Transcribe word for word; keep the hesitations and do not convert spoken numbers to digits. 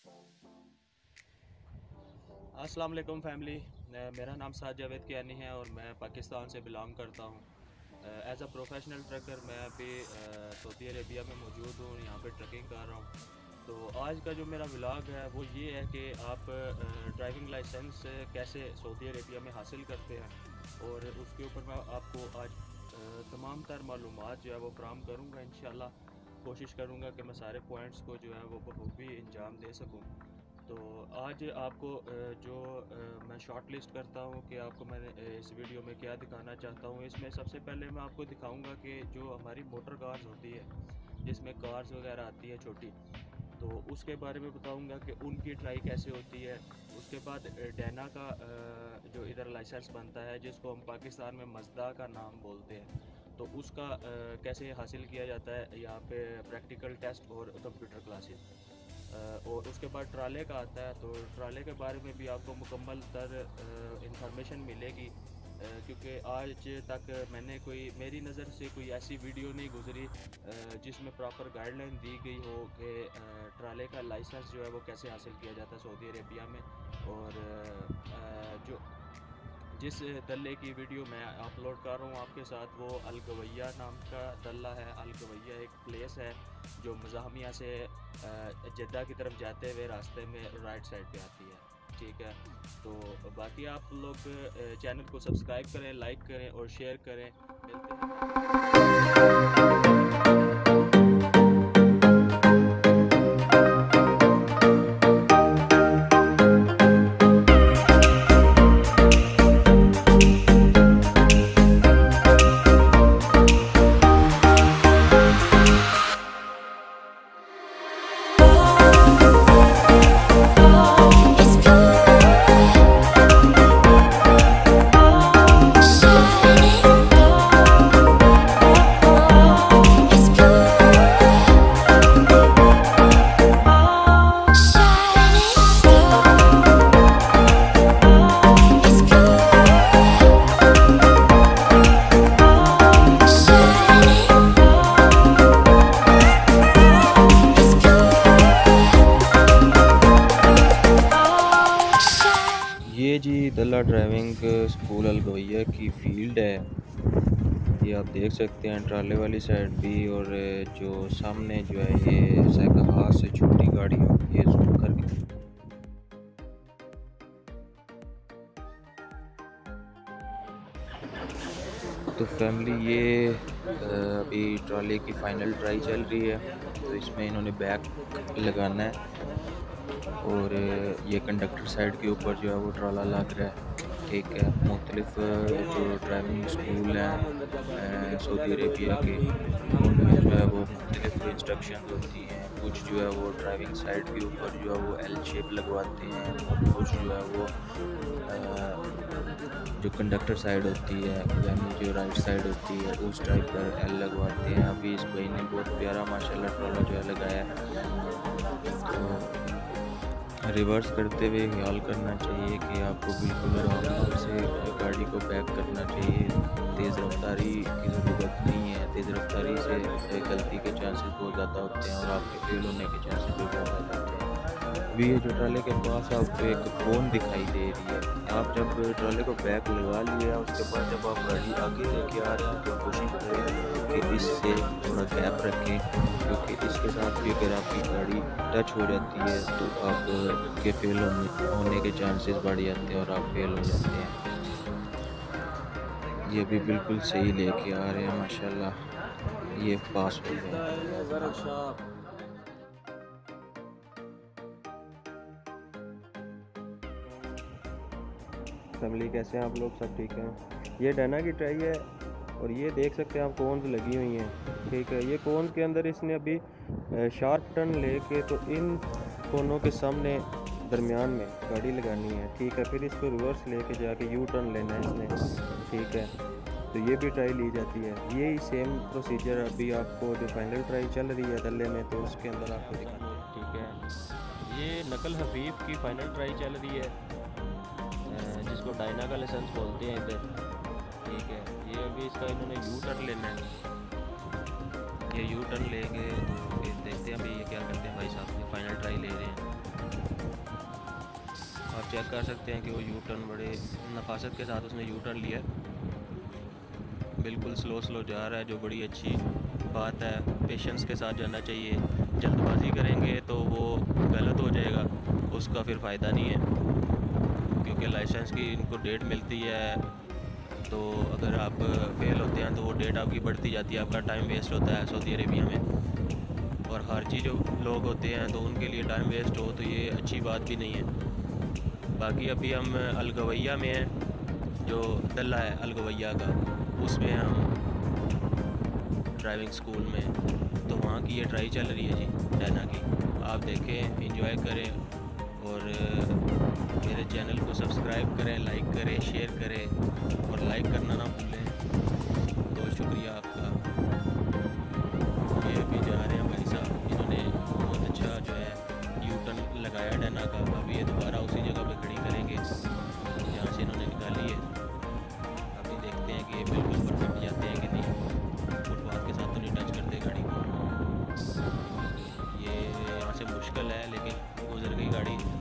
अस्सलाम वालेकुम फैमिली। मेरा नाम साद जावेद कियानी है और मैं पाकिस्तान से बिलोंग करता हूँ। एज अ प्रोफेशनल ट्रकर मैं अभी सऊदी अरेबिया में मौजूद हूँ, यहाँ पे ट्रकिंग कर रहा हूँ। तो आज का जो मेरा व्लॉग है वो ये है कि आप ड्राइविंग लाइसेंस कैसे सऊदी अरेबिया में हासिल करते हैं और उसके ऊपर मैं आपको आज तमाम तर मालूमात जो है वो फ्राहम करूँगा। इंशाल्लाह कोशिश करूँगा कि मैं सारे पॉइंट्स को जो है वो बखूबी अंजाम दे सकूँ। तो आज आपको जो मैं शॉर्ट लिस्ट करता हूँ कि आपको मैं इस वीडियो में क्या दिखाना चाहता हूँ। इसमें सबसे पहले मैं आपको दिखाऊंगा कि जो हमारी मोटर कार्स होती है, जिसमें कार्स वगैरह आती है छोटी, तो उसके बारे में बताऊंगा कि उनकी ट्राई कैसे होती है। उसके बाद डैना का जो इधर लाइसेंस बनता है, जिसको हम पाकिस्तान में मजदा का नाम बोलते हैं, तो उसका कैसे हासिल किया जाता है यहाँ पे प्रैक्टिकल टेस्ट और कंप्यूटर क्लासेस। और उसके बाद ट्राले का आता है, तो ट्राले के बारे में भी आपको मुकम्मल तर इंफॉर्मेशन मिलेगी, क्योंकि आज तक मैंने कोई मेरी नज़र से कोई ऐसी वीडियो नहीं गुजरी जिसमें प्रॉपर गाइडलाइन दी गई हो कि ट्राले का लाइसेंस जो है वो कैसे हासिल किया जाता है सऊदी अरेबिया में। और जो जिस दल्ले की वीडियो मैं अपलोड कर रहा हूँ आपके साथ, वो अल गवैया नाम का दल्ला है। अल गवैया एक प्लेस है जो मज़ाहमिया से जद्दा की तरफ जाते हुए रास्ते में राइट साइड पे आती है। ठीक है, तो बाकी आप लोग चैनल को सब्सक्राइब करें, लाइक करें और शेयर करें। मिलते हैं। ये जी दल्ला ड्राइविंग स्कूल अल गवैया की फील्ड है, ये आप देख सकते हैं ट्राले वाली साइड भी। और जो सामने जो है ये साइकिल हाथ से छोटी गाड़ी होती है, जूम करके तो फैमिली ये अभी ट्राले की फाइनल ट्राई चल रही है। तो इसमें इन्होंने बैक लगाना है और ये कंडक्टर साइड के ऊपर जो है वो ट्राला लग रहा है। ठीक है, मुख्तलिफ जो ड्राइविंग स्कूल हैं सऊदी अरेबिया के, उनमें जो है वो मुख्तलिफ इंस्ट्रक्शन होती हैं। कुछ जो है वो ड्राइविंग साइड के ऊपर जो है वो एल शेप लगवाते हैं, कुछ जो है वो जो कंडक्टर साइड होती है यानी जो राइट साइड होती है उस टाइप पर एल लगवाते हैं। अभी इस भाई ने बहुत प्यारा माशाल्लाह ट्राला जो है लगाया है। तो रिवर्स करते हुए ख्याल करना चाहिए कि आपको बिल्कुल आराम से गाड़ी को बैक करना चाहिए। तेज़ रफ्तारी की ज़रूरत नहीं है, तेज़ रफ्तारी से गलती के चांसेस बहुत ज़्यादा होते हैं और आपके फेल होने के चांसेस भी बहुत ज़्यादा होते हैं। अभी ये जो ट्राले के पास आपको एक कोन दिखाई दे रही है, आप जब ट्राले को बैक लगा लिया उसके बाद जब आप गाड़ी आगे लेके आ रहे हैं तो कोशिश करें कि इससे थोड़ा गैप रखें, क्योंकि इसके साथ भी अगर आपकी गाड़ी टच हो जाती है तो आप के फेल होने होने के चांसेस बढ़ जाते हैं और आप फेल हो जाते हैं। ये भी बिल्कुल सही लेके आ रहे हैं माशाल्लाह, ये पास हो गया। फैमिली कैसे हैं आप लोग? सब ठीक हैं? ये डैना की ट्राई है और ये देख सकते हैं आप कोन्स लगी हुई हैं। ठीक है, ये कोन्स के अंदर इसने अभी शार्प टर्न लेके तो इन कोनों के सामने दरमियान में गाड़ी लगानी है। ठीक है, फिर इसको रिवर्स लेके जाके यू टर्न लेना है इसने। ठीक है, तो ये भी ट्राई ली जाती है। यही सेम प्रोसीजर अभी आपको जो फाइनल ट्राई चल रही है दल्ले में, तो उसके अंदर आपको दिखाना है। ठीक है, ये नकल हफीफ की फाइनल ट्राई चल रही है, जिसको डायना का लाइसेंस बोलते हैं इधर। ठीक है, ये अभी इसका इन्होंने यू टर्न लेना है। ये यू टर्न लेंगे तो देखते हैं अभी ये क्या करते हैं भाई साहब। ये फाइनल ट्राई ले रहे हैं। चेक कर सकते हैं कि वो यू टर्न बड़े नफासत के साथ उसने यू टर्न लिया है, बिल्कुल स्लो स्लो जा रहा है, जो बड़ी अच्छी बात है। पेशेंस के साथ जाना चाहिए, जल्दबाजी करेंगे तो वो गलत हो जाएगा, उसका फिर फ़ायदा नहीं है, क्योंकि लाइसेंस की इनको डेट मिलती है, तो अगर आप फेल होते हैं तो वो डेट आपकी बढ़ती जाती है, आपका टाइम वेस्ट होता है सऊदी अरेबिया में। और खारजी जो लोग होते हैं तो उनके लिए टाइम वेस्ट हो तो ये अच्छी बात भी नहीं है। बाकी अभी हम अलगवैया में हैं, जो दल्ला है अलगवैया का, उसमें हम ड्राइविंग स्कूल में, तो वहाँ की ये ट्राई चल रही है जी डैना की। आप देखें, एंजॉय करें और मेरे चैनल को सब्सक्राइब करें, लाइक करें, शेयर करें और लाइक करना ना भूलें। बहुत शुक्रिया आपका। ये अभी जा रहे हैं भाई साहब, इन्होंने बहुत अच्छा जो है यू टर्न लगाया डैना का। अभी ये दोबारा उसी जगह पे खड़ी करेंगे जहाँ से इन्होंने निकाली है। अभी देखते हैं कि ये बिल्कुल परफेक्ट जाते हैं कि नहीं, फुटपाथ के साथ तो नहीं टच करते गाड़ी को। ये यहाँ से मुश्किल है, लेकिन गुजर गई गाड़ी।